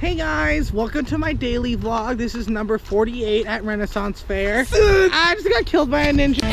Hey guys, welcome to my daily vlog. This is number 48 at Renaissance Fair. I just got killed by a ninja.